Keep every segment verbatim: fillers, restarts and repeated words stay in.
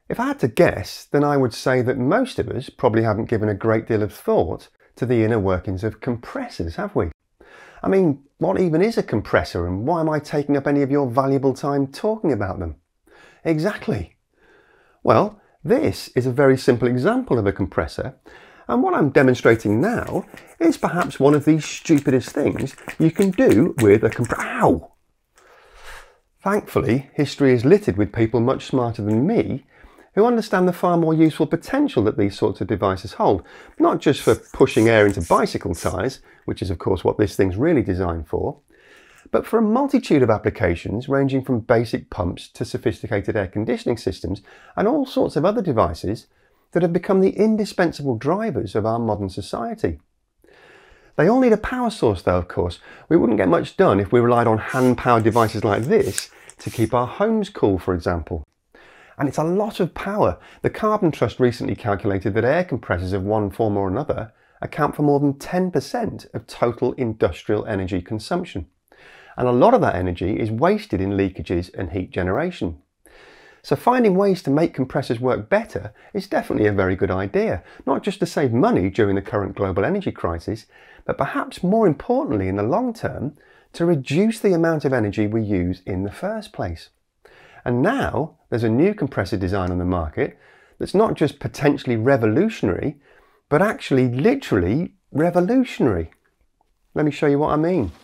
If I had to guess, then I would say that most of us probably haven't given a great deal of thought to the inner workings of compressors, have we? I mean, what even is a compressor, and why am I taking up any of your valuable time talking about them? Exactly. Well, this is a very simple example of a compressor, and what I'm demonstrating now is perhaps one of the stupidest things you can do with a compressor. Ow! Thankfully, history is littered with people much smarter than me who understand the far more useful potential that these sorts of devices hold, not just for pushing air into bicycle tyres, which is of course what this thing's really designed for, but for a multitude of applications ranging from basic pumps to sophisticated air conditioning systems and all sorts of other devices that have become the indispensable drivers of our modern society. They all need a power source though, of course. We wouldn't get much done if we relied on hand-powered devices like this to keep our homes cool, for example. And it's a lot of power. The Carbon Trust recently calculated that air compressors of one form or another account for more than ten percent of total industrial energy consumption. And a lot of that energy is wasted in leakages and heat generation. So finding ways to make compressors work better is definitely a very good idea, not just to save money during the current global energy crisis, but perhaps more importantly in the long term, to reduce the amount of energy we use in the first place. And now there's a new compressor design on the market that's not just potentially revolutionary, but actually literally revolutionary. Let me show you what I mean.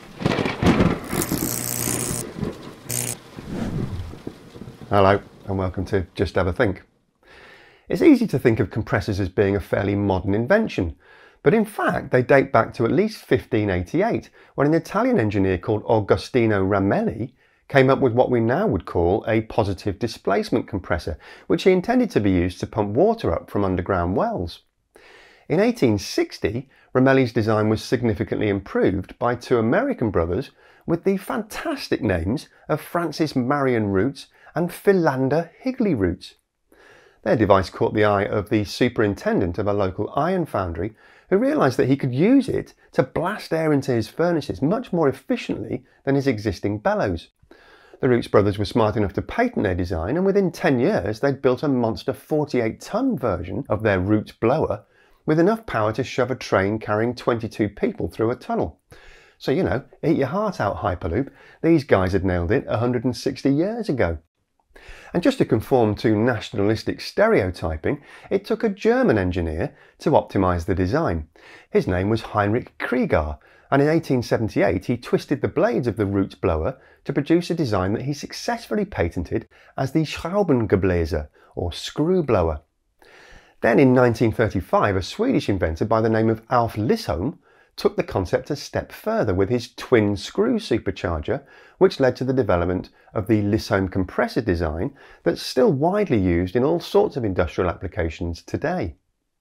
Hello and welcome to Just Have a Think. It's easy to think of compressors as being a fairly modern invention, but in fact they date back to at least fifteen eighty-eight, when an Italian engineer called Agostino Ramelli came up with what we now would call a positive displacement compressor, which he intended to be used to pump water up from underground wells. In eighteen sixty, Ramelli's design was significantly improved by two American brothers with the fantastic names of Francis Marion Roots and Philander Higley Roots. Their device caught the eye of the superintendent of a local iron foundry, who realised that he could use it to blast air into his furnaces much more efficiently than his existing bellows. The Roots brothers were smart enough to patent their design, and within ten years they'd built a monster forty-eight ton version of their Roots blower with enough power to shove a train carrying twenty-two people through a tunnel. So, you know, eat your heart out, Hyperloop. These guys had nailed it one hundred sixty years ago. And just to conform to nationalistic stereotyping, it took a German engineer to optimise the design. His name was Heinrich Krieger, and in eighteen seventy-eight he twisted the blades of the Roots blower to produce a design that he successfully patented as the Schraubengebläse, or screw blower. Then in nineteen thirty-five, a Swedish inventor by the name of Alf Lissholm took the concept a step further with his twin screw supercharger, which led to the development of the Lissholm compressor design that's still widely used in all sorts of industrial applications today.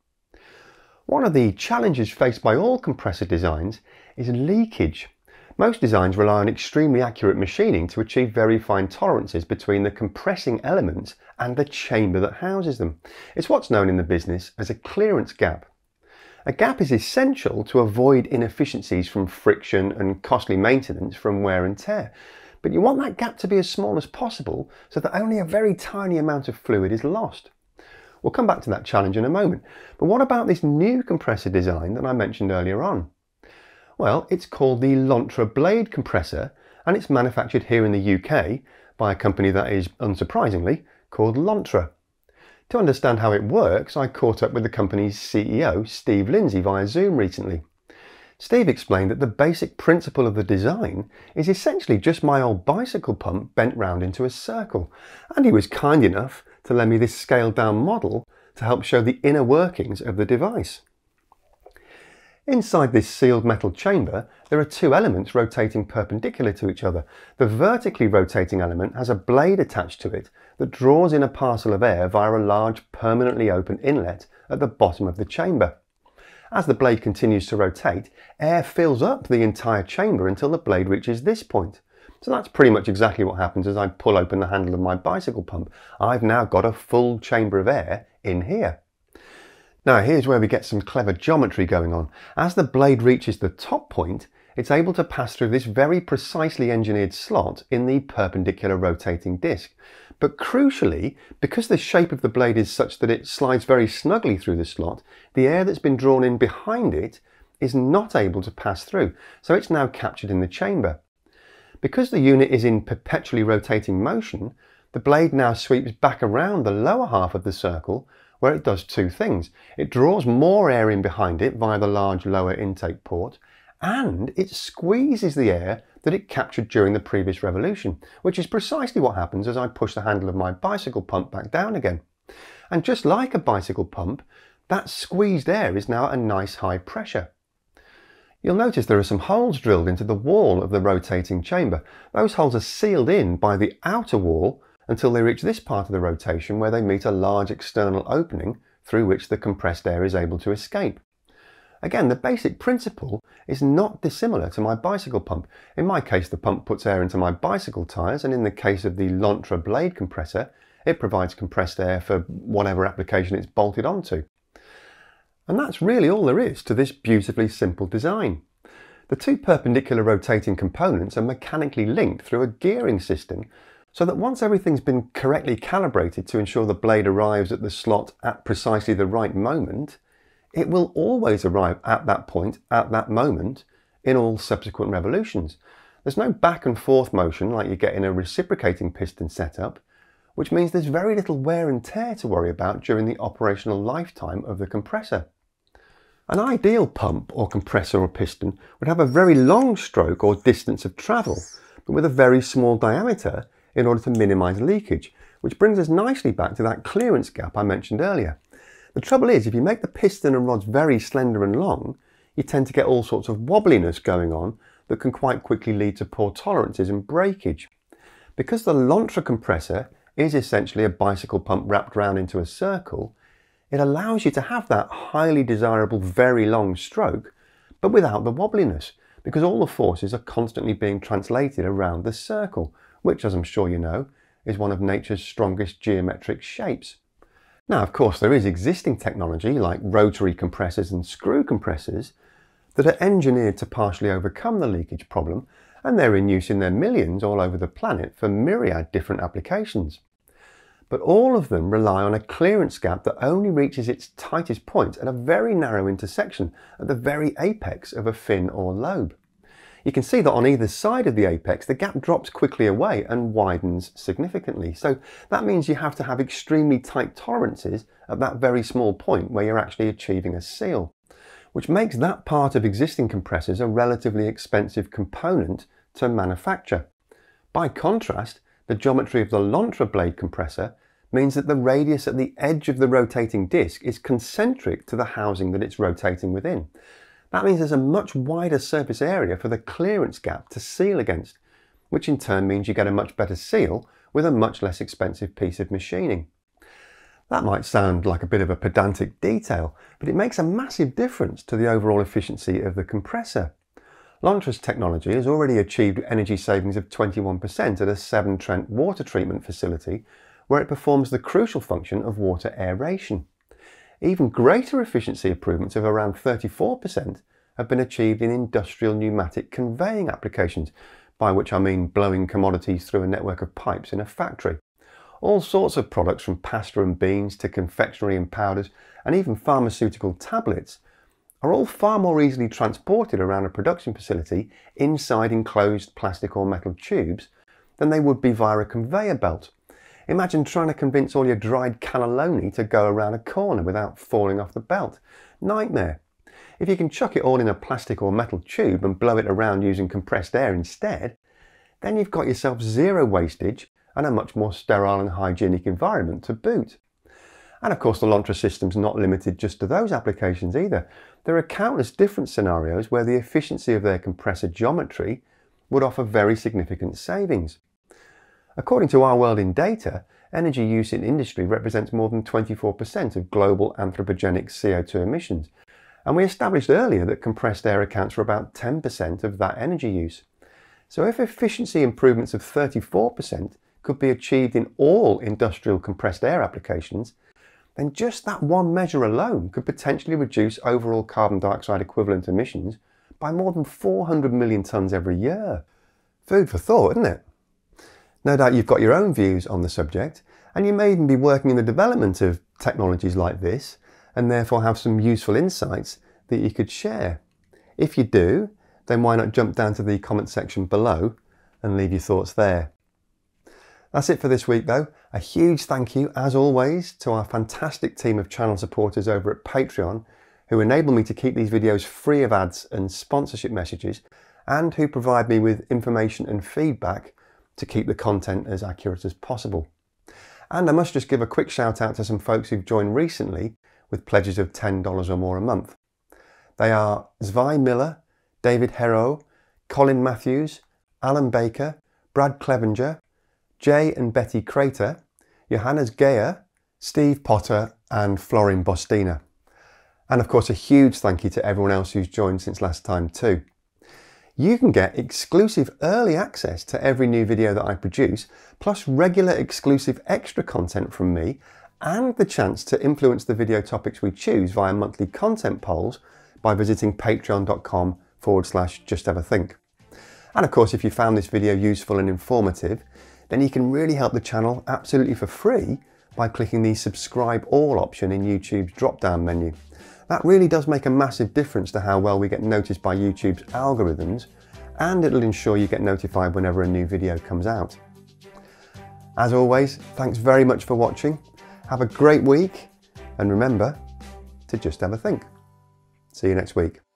One of the challenges faced by all compressor designs is leakage. Most designs rely on extremely accurate machining to achieve very fine tolerances between the compressing elements and the chamber that houses them. It's what's known in the business as a clearance gap. A gap is essential to avoid inefficiencies from friction and costly maintenance from wear and tear. But you want that gap to be as small as possible so that only a very tiny amount of fluid is lost. We'll come back to that challenge in a moment. But what about this new compressor design that I mentioned earlier on? Well, it's called the Lontra blade compressor, and it's manufactured here in the U K by a company that is, unsurprisingly, called Lontra. To understand how it works, I caught up with the company's C E O, Steve Lindsay, via Zoom recently. Steve explained that the basic principle of the design is essentially just my old bicycle pump bent round into a circle, and he was kind enough to lend me this scaled down model to help show the inner workings of the device. Inside this sealed metal chamber, there are two elements rotating perpendicular to each other. The vertically rotating element has a blade attached to it that draws in a parcel of air via a large permanently open inlet at the bottom of the chamber. As the blade continues to rotate, air fills up the entire chamber until the blade reaches this point. So that's pretty much exactly what happens as I pull open the handle of my bicycle pump. I've now got a full chamber of air in here. Now here's where we get some clever geometry going on. As the blade reaches the top point, it's able to pass through this very precisely engineered slot in the perpendicular rotating disc. But crucially, because the shape of the blade is such that it slides very snugly through the slot, the air that's been drawn in behind it is not able to pass through, so it's now captured in the chamber. Because the unit is in perpetually rotating motion, the blade now sweeps back around the lower half of the circle, where it does two things. It draws more air in behind it via the large lower intake port, and it squeezes the air that it captured during the previous revolution, which is precisely what happens as I push the handle of my bicycle pump back down again. And just like a bicycle pump, that squeezed air is now at a nice high pressure. You'll notice there are some holes drilled into the wall of the rotating chamber. Those holes are sealed in by the outer wall until they reach this part of the rotation where they meet a large external opening through which the compressed air is able to escape. Again, the basic principle is not dissimilar to my bicycle pump. In my case, the pump puts air into my bicycle tyres, and in the case of the Lontra blade compressor, it provides compressed air for whatever application it's bolted onto. And that's really all there is to this beautifully simple design. The two perpendicular rotating components are mechanically linked through a gearing system, so that once everything's been correctly calibrated to ensure the blade arrives at the slot at precisely the right moment, it will always arrive at that point, at that moment, in all subsequent revolutions. There's no back and forth motion like you get in a reciprocating piston setup, which means there's very little wear and tear to worry about during the operational lifetime of the compressor. An ideal pump or compressor or piston would have a very long stroke or distance of travel, but with a very small diameter in order to minimise leakage, which brings us nicely back to that clearance gap I mentioned earlier. The trouble is, if you make the piston and rods very slender and long, you tend to get all sorts of wobbliness going on that can quite quickly lead to poor tolerances and breakage. Because the Lontra compressor is essentially a bicycle pump wrapped round into a circle, it allows you to have that highly desirable very long stroke, but without the wobbliness, because all the forces are constantly being translated around the circle, which, as I'm sure you know, is one of nature's strongest geometric shapes. Now, of course, there is existing technology like rotary compressors and screw compressors that are engineered to partially overcome the leakage problem, and they're in use in their millions all over the planet for myriad different applications. But all of them rely on a clearance gap that only reaches its tightest point at a very narrow intersection at the very apex of a fin or lobe. You can see that on either side of the apex, the gap drops quickly away and widens significantly. So that means you have to have extremely tight tolerances at that very small point where you're actually achieving a seal, which makes that part of existing compressors a relatively expensive component to manufacture. By contrast, the geometry of the Lontra blade compressor means that the radius at the edge of the rotating disc is concentric to the housing that it's rotating within. That means there's a much wider surface area for the clearance gap to seal against, which in turn means you get a much better seal with a much less expensive piece of machining. That might sound like a bit of a pedantic detail, but it makes a massive difference to the overall efficiency of the compressor. Lontra's technology has already achieved energy savings of twenty-one percent at a Severn Trent water treatment facility, where it performs the crucial function of water aeration. Even greater efficiency improvements of around thirty-four percent have been achieved in industrial pneumatic conveying applications, by which I mean blowing commodities through a network of pipes in a factory. All sorts of products from pasta and beans to confectionery and powders and even pharmaceutical tablets are all far more easily transported around a production facility inside enclosed plastic or metal tubes than they would be via a conveyor belt. Imagine trying to convince all your dried cannelloni to go around a corner without falling off the belt. Nightmare. If you can chuck it all in a plastic or metal tube and blow it around using compressed air instead, then you've got yourself zero wastage and a much more sterile and hygienic environment to boot. And of course the Lontra system's not limited just to those applications either. There are countless different scenarios where the efficiency of their compressor geometry would offer very significant savings. According to Our World in Data, energy use in industry represents more than twenty-four percent of global anthropogenic C O two emissions, and we established earlier that compressed air accounts for about ten percent of that energy use. So if efficiency improvements of thirty-four percent could be achieved in all industrial compressed air applications, then just that one measure alone could potentially reduce overall carbon dioxide equivalent emissions by more than four hundred million tonnes every year. Food for thought, isn't it? No doubt you've got your own views on the subject, and you may even be working in the development of technologies like this, and therefore have some useful insights that you could share. If you do, then why not jump down to the comment section below and leave your thoughts there. That's it for this week though. A huge thank you, as always, to our fantastic team of channel supporters over at Patreon, who enable me to keep these videos free of ads and sponsorship messages, and who provide me with information and feedback to keep the content as accurate as possible. And I must just give a quick shout out to some folks who've joined recently with pledges of ten dollars or more a month. They are Zvi Miller, David Hero, Colin Matthews, Alan Baker, Brad Clevenger, Jay and Betty Crater, Johannes Geyer, Steve Potter and Florin Bostina. And of course a huge thank you to everyone else who's joined since last time too. You can get exclusive early access to every new video that I produce, plus regular exclusive extra content from me, and the chance to influence the video topics we choose via monthly content polls by visiting patreon.com forward slash just have a think. And of course, if you found this video useful and informative, then you can really help the channel absolutely for free by clicking the subscribe all option in YouTube's drop-down menu. That really does make a massive difference to how well we get noticed by YouTube's algorithms, and it'll ensure you get notified whenever a new video comes out. As always, thanks very much for watching. Have a great week, and remember to just have a think. See you next week.